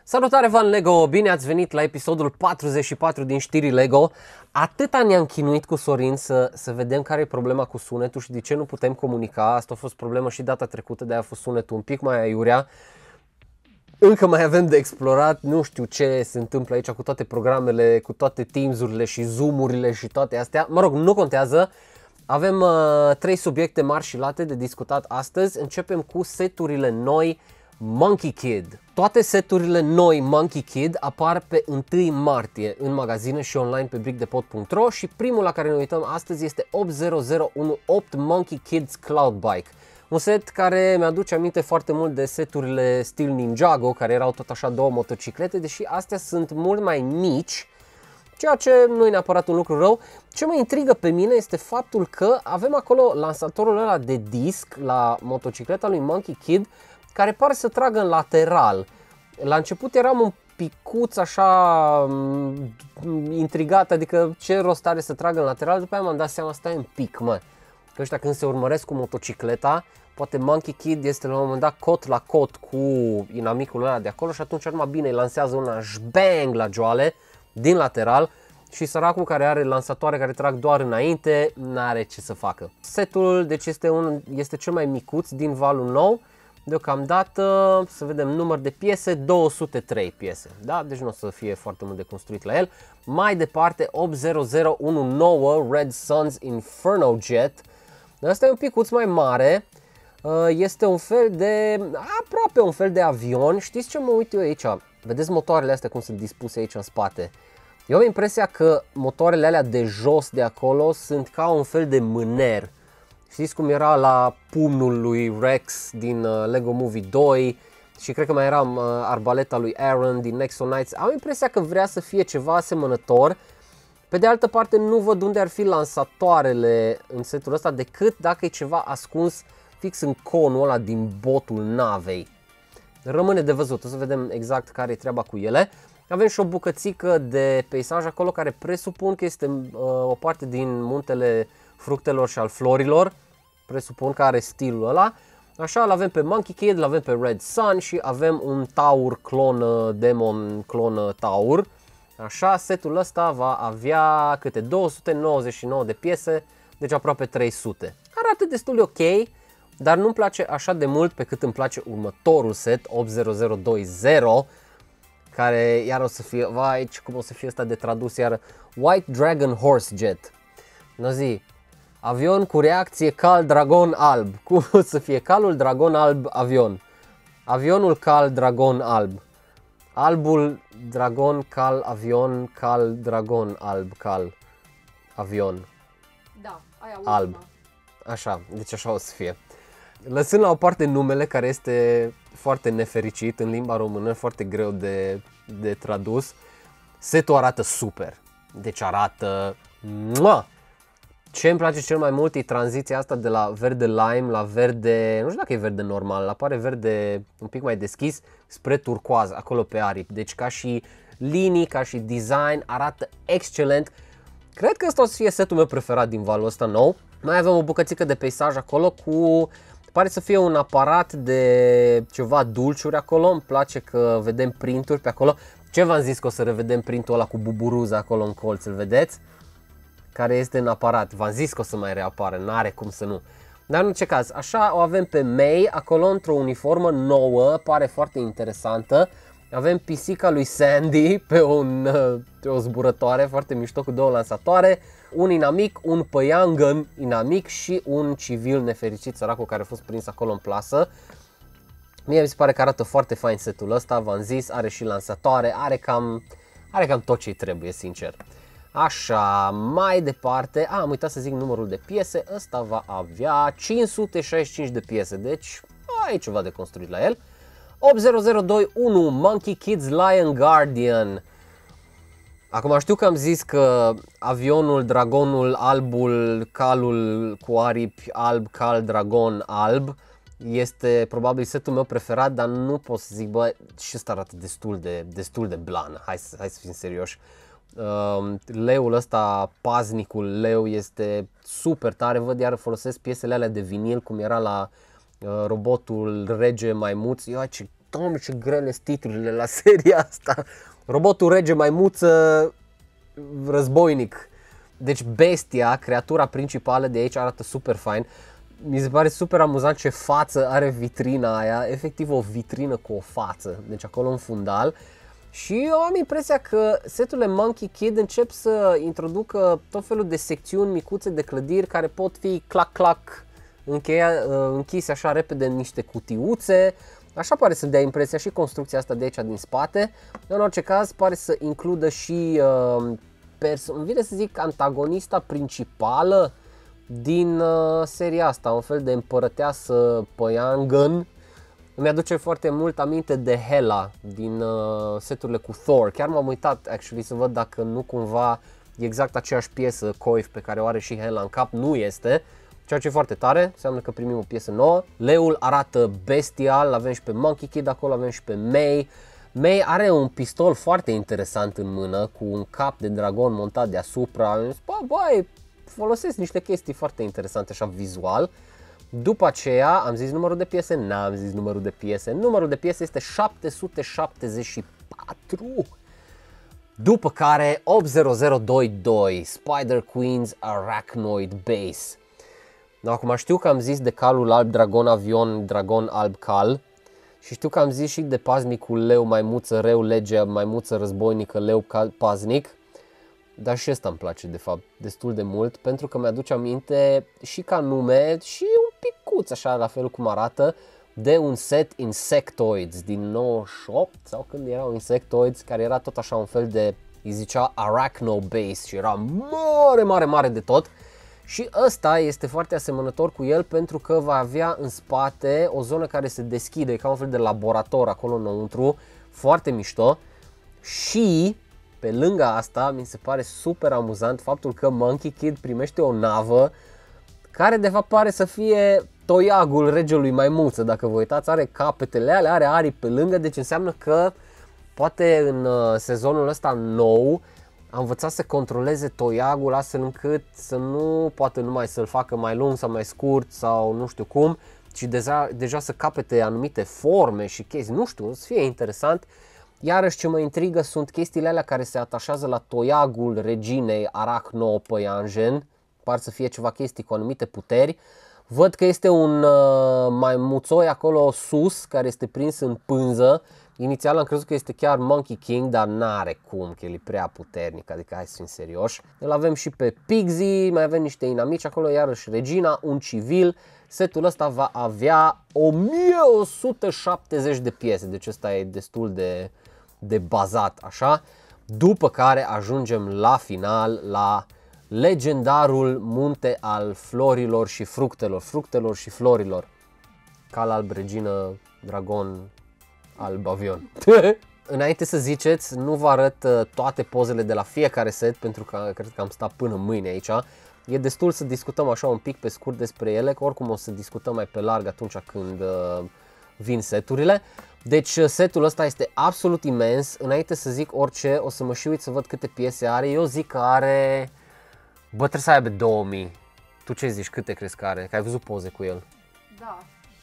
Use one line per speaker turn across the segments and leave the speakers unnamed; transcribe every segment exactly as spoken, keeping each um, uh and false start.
Salutare fan Lego, bine ați venit la episodul patruzeci și patru din știri Lego. Atâta ne-am chinuit cu Sorin să, să vedem care e problema cu sunetul și de ce nu putem comunica. Asta a fost problemă și data trecută, de-aia a fost sunetul un pic mai aiurea. Încă mai avem de explorat, nu știu ce se întâmplă aici cu toate programele, cu toate Teams-urile și Zoom-urile și toate astea. Mă rog, nu contează. Avem uh, trei subiecte mari și late de discutat astăzi. Începem cu seturile noi Monkey Kid. Toate seturile noi Monkey Kid apar pe întâi martie în magazine și online pe brickdepot punct ro și primul la care ne uităm astăzi este opt zero zero unu opt Monkey Kids Cloud Bike. Un set care mi-aduce aminte foarte mult de seturile stil Ninjago, care erau tot așa două motociclete, deși astea sunt mult mai mici, ceea ce nu e neapărat un lucru rău. Ce mă intrigă pe mine este faptul că avem acolo lansatorul ăla de disc la motocicleta lui Monkey Kid, care pare să tragă în lateral. La început eram un picuț așa intrigat, adică ce rost are să tragă în lateral, după aia m-am dat seama, stai un pic, mă, că ăștia când se urmăresc cu motocicleta, poate Monkey Kid este la un moment dat cot la cot cu inamicul ăla de acolo și atunci numai bine îi lansează una bang la joale din lateral și săracul care are lansatoare care trag doar înainte n-are ce să facă. Setul deci este, un, este cel mai micuț din valul nou. Deocamdată, să vedem număr de piese, două sute trei piese, da? Deci nu o să fie foarte mult de construit la el. Mai departe, opt zero zero unu nouă Red Sun's Inferno Jet. Asta e un picuț mai mare, este un fel de, aproape un fel de avion. Știți ce mă uit eu aici? Vedeți motoarele astea cum sunt dispuse aici în spate? Eu am impresia că motoarele alea de jos de acolo sunt ca un fel de mâner. Știți cum era la pumnul lui Rex din uh, Lego Movie doi și cred că mai era uh, arbaleta lui Aaron din Nexo Knights. Am impresia că vrea să fie ceva asemănător. Pe de altă parte nu văd unde ar fi lansatoarele în setul ăsta decât dacă e ceva ascuns fix în conul ăla din botul navei. Rămâne de văzut, o să vedem exact care e treaba cu ele. Avem și o bucățică de peisaj acolo care presupun că este uh, o parte din muntele fructelor și al florilor. Presupun că are stilul ăla. Așa, îl avem pe Monkey Kid, îl avem pe Red Sun și avem un Taur clon, Demon clon Taur. Așa, setul ăsta va avea câte două sute nouăzeci și nouă de piese, deci aproape trei sute. Arată destul de ok, dar nu-mi place așa de mult pe cât îmi place următorul set, opt zero zero doi zero, care iar o să fie, vai, cum o să fie ăsta de tradus iar, White Dragon Horse Jet. Nu zi, avion cu reacție cal dragon alb. Cum o să fie? Calul dragon alb avion. Avionul cal dragon alb. Albul dragon cal avion cal dragon alb cal avion.
Da, aia ultima.
Alb. Așa, deci așa o să fie. Lăsând la o parte numele care este foarte nefericit în limba română, foarte greu de, de tradus, setul arată super. Deci arată... Mua! Ce îmi place cel mai mult e tranziția asta de la verde lime la verde, nu știu dacă e verde normal, apare verde un pic mai deschis spre turcoaz acolo pe aripi. Deci ca și linii, ca și design arată excelent. Cred că ăsta o să fie setul meu preferat din valul ăsta nou. Mai avem o bucățică de peisaj acolo cu, pare să fie un aparat de ceva dulciuri acolo. Îmi place că vedem printuri pe acolo. Ce v-am zis că o să revedem printul ăla cu buburuza acolo în colț, îl vedeți? Care este în aparat. V-am zis că o să mai reapară, n-are cum să nu. Dar în orice caz, așa o avem pe May, acolo într-o uniformă nouă, pare foarte interesantă. Avem pisica lui Sandy pe, un, pe o zburătoare foarte mișto cu două lansatoare, un inamic, un păiangăn inamic și un civil nefericit, săracul, care a fost prins acolo în plasă. Mie mi se pare că arată foarte fain setul ăsta, v-am zis, are și lansatoare, are cam, are cam tot ce-i trebuie, sincer. Așa, mai departe, a, am uitat să zic numărul de piese, ăsta va avea cinci sute șaizeci și cinci de piese, deci ai ceva de construit la el. opt zero zero doi unu Monkey Kids Lion Guardian. Acum știu că am zis că avionul, dragonul, albul, calul cu aripi alb, cal, dragon, alb este probabil setul meu preferat, dar nu pot să zic, bă, și ăsta arată destul de, destul de blan, hai, hai să fim serioși. Uh, leul ăsta, paznicul leu, este super tare, văd iar folosesc piesele alea de vinil cum era la uh, robotul rege maimuț. Eu, ce Doamne, ce grele sunt titlurile la seria asta. Robotul rege, maimuță, războinic. Deci bestia, creatura principală de aici, arată super fain. Mi se pare super amuzant ce față are vitrina aia, efectiv o vitrină cu o față, deci acolo în fundal. Și eu am impresia că seturile Monkey Kid încep să introducă tot felul de secțiuni micuțe de clădiri care pot fi clac-clac încheia, închise așa repede în niște cutiuțe. Așa pare să dea impresia și construcția asta de aici din spate. În orice caz pare să includă și, uh, îmi vine să zic, antagonista principală din uh, seria asta, un fel de împărăteasă păiangăn. Îmi aduce foarte mult aminte de Hela din uh, seturile cu Thor. Chiar m-am uitat actually să văd dacă nu cumva e exact aceeași piesă coif pe care o are și Hela în cap. Nu este, ceea ce e foarte tare, înseamnă că primim o piesă nouă. Leul arată bestial, avem și pe Monkey Kid acolo, avem și pe May. May are un pistol foarte interesant în mână cu un cap de dragon montat deasupra. Am zis, bă, băi, folosesc niște chestii foarte interesante așa vizual. După aceea am zis numărul de piese, n-am zis numărul de piese, numărul de piese este șapte sute șaptezeci și patru. După care opt zero zero doi doi, Spider Queen's Arachnoid Base. Acum știu că am zis de calul alb, dragon avion, dragon alb cal. Și știu că am zis și de paznicul leu, maimuță, reu, lege, maimuță, războinică, leu, cal, paznic. Dar și ăsta îmi place de fapt destul de mult, pentru că mi-aduce aminte și ca nume și un picuț așa la felul cum arată de un set Insectoids din nouăzeci și opt sau când erau Insectoids, care era tot așa un fel de, îi zicea Arachno Base și era mare, mare, mare de tot. Și ăsta este foarte asemănător cu el pentru că va avea în spate o zonă care se deschide ca un fel de laborator acolo înăuntru, foarte mișto. Și pe lângă asta mi se pare super amuzant faptul că Monkey Kid primește o navă care de fapt pare să fie toiagul regelui maimuță. Dacă vă uitați, are capetele alea, are aripi pe lângă, deci înseamnă că poate în sezonul ăsta nou a învățat să controleze toiagul astfel încât să nu poate numai să-l facă mai lung sau mai scurt sau nu știu cum, ci deja, deja să capete anumite forme și chestii, nu știu, să fie interesant. Iarăși ce mă intrigă sunt chestiile alea care se atașează la toiagul reginei Arachno Păianjen, par să fie ceva chestii cu anumite puteri. Văd că este un uh, maimuțoi acolo sus care este prins în pânză. Inițial am crezut că este chiar Monkey King, dar n-are cum, că el e prea puternic, adică hai să fim serioși. Îl avem și pe Pigsy, mai avem niște inamici acolo, iarăși regina, un civil. Setul ăsta va avea o mie o sută șaptezeci de piese, deci ăsta e destul de, de bazat așa. După care ajungem la final, la legendarul munte al florilor și fructelor, fructelor și florilor. Cal alb, regină, dragon, alb, avion. Înainte să ziceți, nu vă arăt toate pozele de la fiecare set, pentru că cred că am stat până mâine aici. E destul să discutăm așa un pic pe scurt despre ele, că oricum o să discutăm mai pe larg atunci când uh, vin seturile. Deci setul ăsta este absolut imens. Înainte să zic orice, o să mă și uit să văd câte piese are. Eu zic că are... Bă, trebuie să aibă două mii. Tu ce zici? Câte crezi că are? Că ai văzut poze cu el.
Da.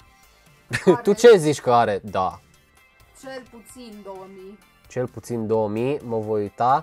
Tu ce zici că are? Da.
Cel puțin două mii.
Cel puțin două mii, mă voi uita.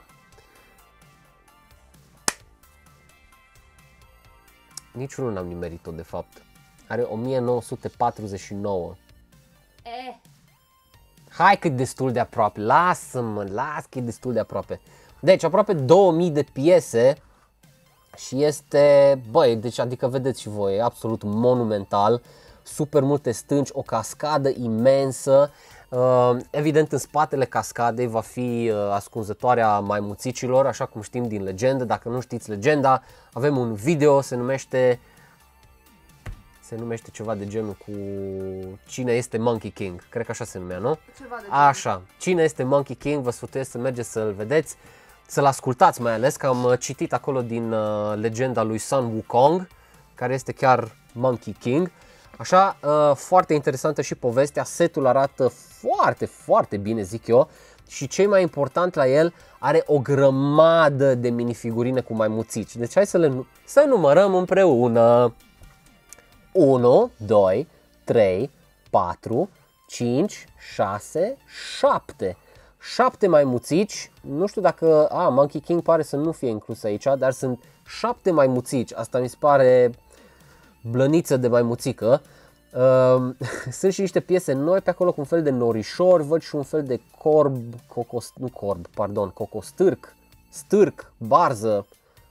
Niciunul n-am nimerit-o de fapt. Are o mie nouă sute patruzeci și nouă.
Eh.
Hai că e destul de aproape, lasă-mă, las că e destul de aproape. Deci aproape două mii de piese și este, băi, deci adică vedeți și voi, e absolut monumental. Super multe stânci, o cascadă imensă. Evident în spatele cascadei va fi ascunzătoarea maimuțicilor, așa cum știm din legendă. Dacă nu știți legenda, avem un video, se numește se numește ceva de genul cu Cine este Monkey King, cred că așa se numea, nu?
Ceva de
Așa, Cine este Monkey King, vă sfătuiesc să mergeți să-l vedeți, să-l ascultați mai ales, că am citit acolo din legenda lui Sun Wukong, care este chiar Monkey King. Așa, foarte interesantă și povestea, setul arată foarte, foarte bine, zic eu, și ce mai important la el, are o grămadă de minifigurine cu maimuțici. Deci hai să le să numărăm împreună. unu, doi, trei, patru, cinci, șase, șapte. șapte maimuțici, nu știu dacă, a, Monkey King pare să nu fie inclus aici, dar sunt șapte maimuțici, asta mi se pare blăniță de maimuțică. Uh, sunt și niște piese noi pe acolo cu un fel de norișor, văd și un fel de corb, cocos, nu corb, pardon, cocostârc, stârc, barză,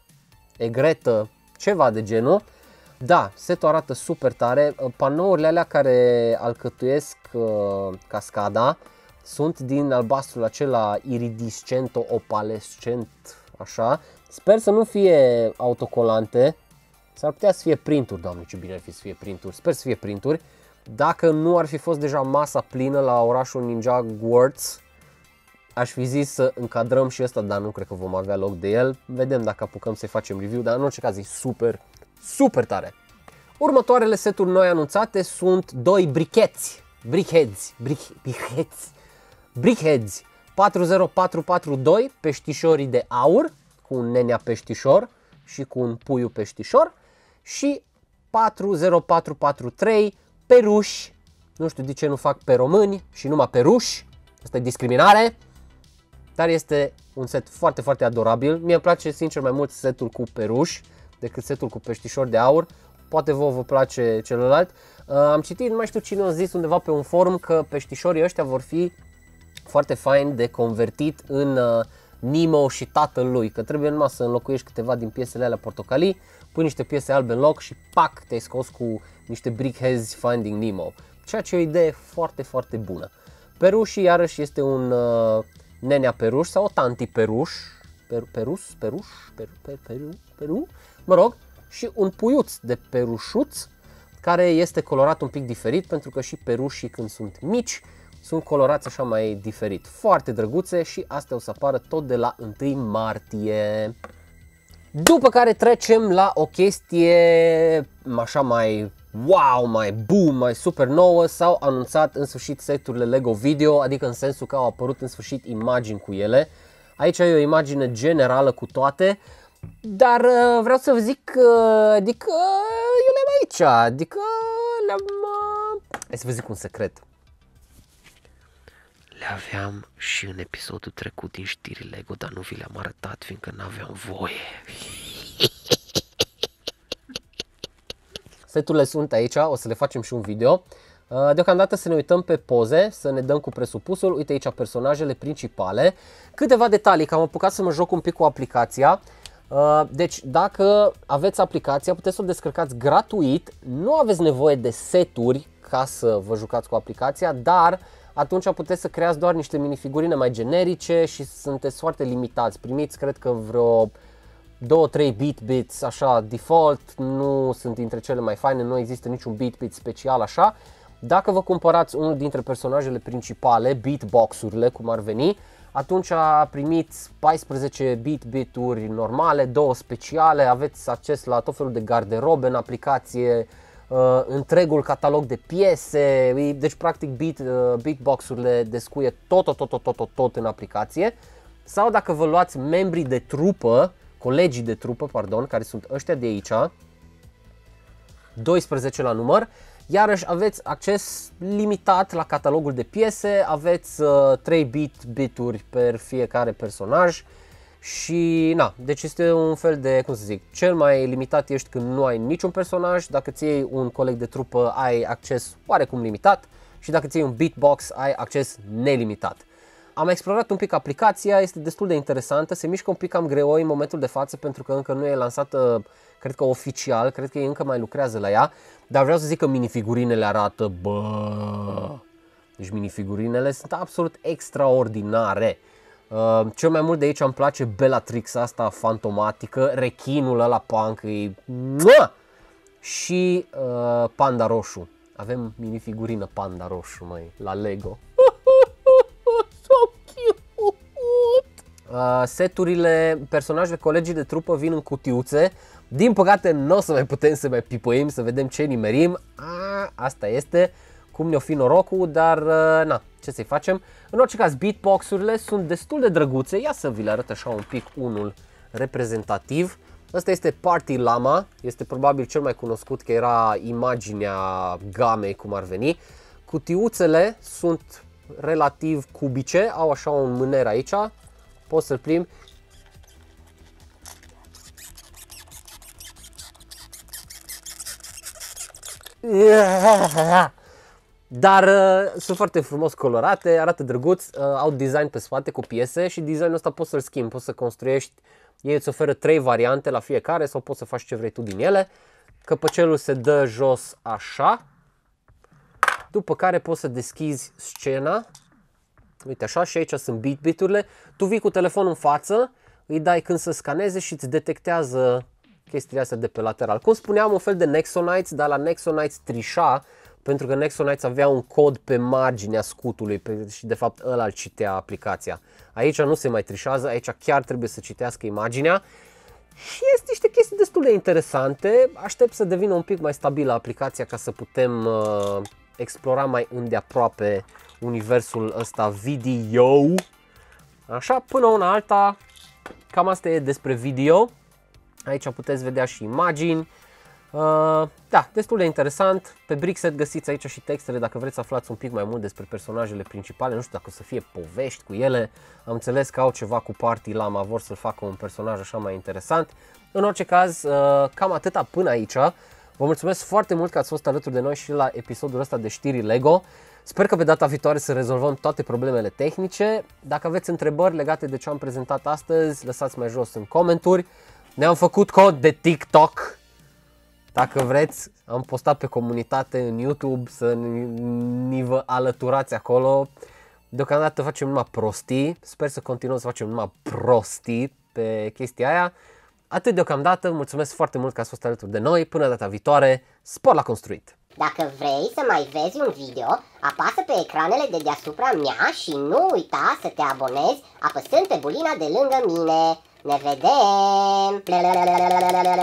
egretă, ceva de genul. Da, setul arată super tare, panourile alea care alcătuiesc uh, cascada sunt din albastrul acela iridiscent, opalescent, așa. Sper să nu fie autocolante, s-ar putea să fie printuri, doamne ce bine ar fi să fie printuri, sper să fie printuri. Dacă nu ar fi fost deja masa plină la orașul Ninja Worlds, aș fi zis să încadrăm și ăsta, dar nu cred că vom avea loc de el. Vedem dacă apucăm să-i facem review, dar în orice caz e super, super tare. Următoarele seturi noi anunțate sunt doi bricheți, brickheads, brick, brickheads, brickheads patru zero patru patru doi, peștișorii de aur, cu un nenea peștișor și cu un puiu peștișor, și patru zero patru patru trei, peruși, nu știu de ce nu fac pe români și numai peruși, asta e discriminare, dar este un set foarte, foarte adorabil. Mie îmi place sincer mai mult setul cu peruși decât setul cu peștișori de aur, poate vouă vă place celălalt. Uh, am citit, nu mai știu cine a zis undeva pe un forum că peștișorii ăștia vor fi foarte fain de convertit în uh, Nemo și tatăl lui, că trebuie numai să înlocuiești câteva din piesele alea portocalii, pui niște piese albe în loc și pac, te-ai scos cu niște brickheads Finding Nemo, ceea ce e o idee foarte, foarte bună. Perușii iarăși este un uh, nenea peruș sau o tanti peruș, per, perus, peruș, per, per, peru, peru, mă rog, și un puiuț de perușuț care este colorat un pic diferit, pentru că și perușii când sunt mici sunt colorați așa mai diferit. Foarte drăguțe și astea o să apară tot de la întâi martie. După care trecem la o chestie așa mai wow, mai boom, mai super nouă. S-au anunțat în sfârșit seturile Lego Video, adică în sensul că au apărut în sfârșit imagini cu ele. Aici e o imagine generală cu toate, dar vreau să vă zic că adică eu le-am aici, adică le-am... Hai să vă zic un secret. Le aveam și în episodul trecut din știri Lego, dar nu vi le-am arătat fiindcă n-aveam voie. Seturile sunt aici, o să le facem și un video. Deocamdată să ne uităm pe poze, să ne dăm cu presupusul. Uite aici personajele principale. Câteva detalii, că am apucat să mă joc un pic cu aplicația. Deci dacă aveți aplicația, puteți să o descărcați gratuit. Nu aveți nevoie de seturi ca să vă jucați cu aplicația, dar atunci puteți să creați doar niște minifigurine mai generice și sunteți foarte limitați. Primiți, cred că vreo două trei beat bits așa default, nu sunt dintre cele mai faine, nu există niciun beat bit special așa. Dacă vă cumpărați unul dintre personajele principale, beatbox-urile cum ar veni, atunci primiți paisprezece beat bit-uri normale, două speciale, aveți acces la tot felul de garderobe în aplicație, Uh, întregul catalog de piese, deci practic beat, uh, beatbox-urile descuie tot, tot, tot, tot, tot, tot în aplicație. Sau dacă vă luați membrii de trupă, colegii de trupă, pardon, care sunt ăștia de aici, doisprezece la număr, iarăși aveți acces limitat la catalogul de piese, aveți uh, trei beat bituri per fiecare personaj. Și na, deci este un fel de, cum să zic, cel mai limitat ești când nu ai niciun personaj. Dacă ți iei un coleg de trupă ai acces oarecum limitat și dacă ți iei un beatbox ai acces nelimitat. Am explorat un pic aplicația, este destul de interesantă, se mișcă un pic cam greoi în momentul de față pentru că încă nu e lansată, cred că oficial, cred că ei încă mai lucrează la ea, dar vreau să zic că minifigurinele arată, bă, deci minifigurinele sunt absolut extraordinare. Uh, cel mai mult de aici îmi place Bellatrix asta fantomatică, rechinul ăla punk, e... și uh, Panda Roșu. Avem minifigurină Panda Roșu, măi, la Lego. So cute! Uh, seturile, personajele, colegii de trupă vin în cutiuțe. Din păcate nu o să mai putem să mai pipăim, să vedem ce nimerim. A, asta este, cum ne-o fi norocul, dar uh, na, ce să-i facem. În orice caz, beatbox-urile sunt destul de drăguțe. Ia să vi le arăt așa un pic unul reprezentativ. Asta este Party Llama, este probabil cel mai cunoscut, că era imaginea gamei cum ar veni, Cutiuțele sunt relativ cubice, au așa un mâner aici, poți să-l plimbi. Dar uh, sunt foarte frumos colorate, arată drăguț, uh, au design pe spate cu piese și designul ăsta poți să-l schimbi, poți să construiești, ei îți oferă trei variante la fiecare sau poți să faci ce vrei tu din ele. Căpăcelul se dă jos așa, după care poți să deschizi scena, uite așa, și aici sunt bit-biturile, tu vii cu telefonul în față, îi dai când să scaneze și îți detectează chestiile astea de pe lateral. Cum spuneam, un fel de Nexonites, dar la Nexonites trișa, pentru că Nexonites avea un cod pe marginea scutului pe, și de fapt ăla îl citea aplicația. Aici nu se mai trișează, aici chiar trebuie să citească imaginea și este niște chestii destul de interesante. Aștept să devină un pic mai stabilă aplicația ca să putem uh, explora mai îndeaproape universul ăsta video. Așa, până una alta, cam asta e despre video. Aici puteți vedea și imagini. Uh, da, destul de interesant. Pe Brickset găsiți aici și textele dacă vreți să aflați un pic mai mult despre personajele principale. Nu știu dacă o să fie povești cu ele. Am înțeles că au ceva cu Party Llama, vor să-l facă un personaj așa mai interesant. În orice caz, uh, cam atâta până aici. Vă mulțumesc foarte mult că ați fost alături de noi și la episodul ăsta de știri Lego. Sper că pe data viitoare să rezolvăm toate problemele tehnice. Dacă aveți întrebări legate de ce am prezentat astăzi, lăsați mai jos în comentarii. Ne-am făcut cod de TikTok. Dacă vreți, am postat pe comunitate în YouTube să ni vă alăturați acolo. Deocamdată facem numai prostii. Sper să continuăm să facem numai prostii pe chestia aia. Atât deocamdată, mulțumesc foarte mult că ați fost alături de noi. Până data viitoare, spor la construit!
Dacă vrei să mai vezi un video, apasă pe ecranele de deasupra mea și nu uita să te abonezi apăsând pe bulina de lângă mine. Ne vedem!